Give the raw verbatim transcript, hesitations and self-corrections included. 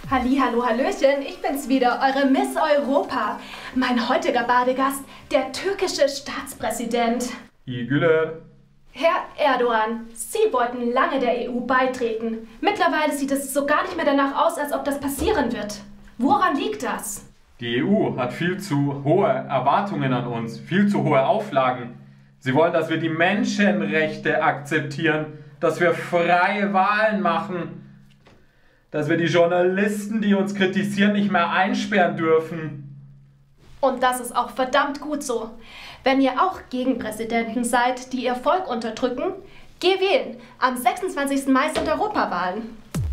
Hallihallo, hallöchen, ich bin's wieder, eure Miss Europa. Mein heutiger Badegast, der türkische Staatspräsident. İyi Güler. Herr Erdogan, Sie wollten lange der E U beitreten. Mittlerweile sieht es so gar nicht mehr danach aus, als ob das passieren wird. Woran liegt das? Die E U hat viel zu hohe Erwartungen an uns, viel zu hohe Auflagen. Sie wollen, dass wir die Menschenrechte akzeptieren, dass wir freie Wahlen machen, dass wir die Journalisten, die uns kritisieren, nicht mehr einsperren dürfen. Und das ist auch verdammt gut so. Wenn ihr auch Gegenpräsidenten seid, die ihr Volk unterdrücken, geh wählen. Am sechsundzwanzigsten Mai sind Europawahlen.